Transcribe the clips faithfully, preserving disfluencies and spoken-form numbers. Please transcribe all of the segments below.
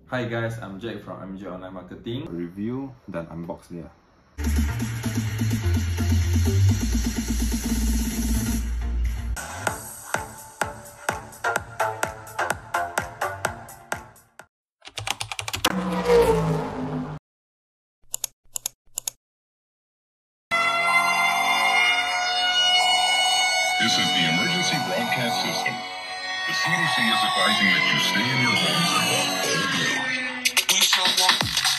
Hi guys, I'm Jack from M J Online Marketing. Review dan unbox dia. This is the emergency broadcast system. The C D C is advising that you stay in your homes and walk all day. We shall walk.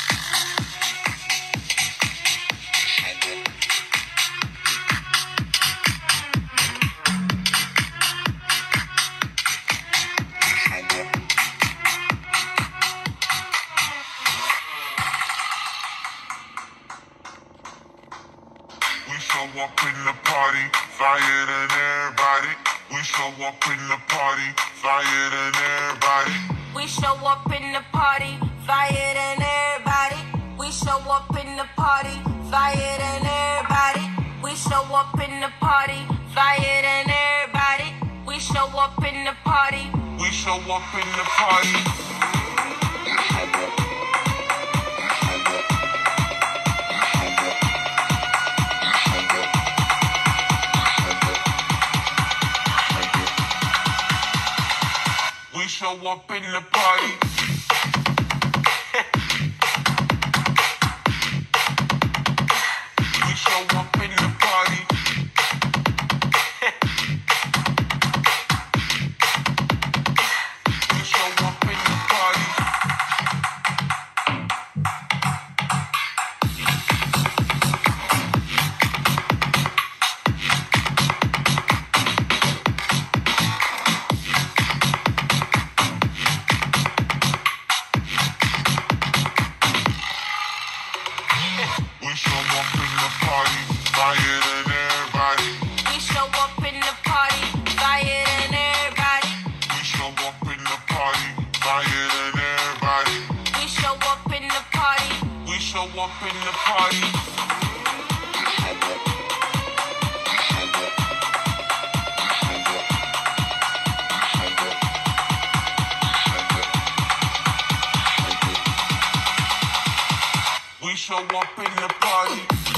We shall walk in the party, fire than everybody. We shall walk in the party, fire than everybody. We show up in the party, flyer than everybody. We show up in the party, flyer than everybody. We show up in the party, flyer than everybody. We show up in the party. We show up in the party. We show up in the party. We show up in the party. We show up in the party. We show up in the party, fire than everybody. We show up in the party, flyer than everybody. We show up in the party, fire than everybody. We show up in the party. We show up in the party. We show up in the party.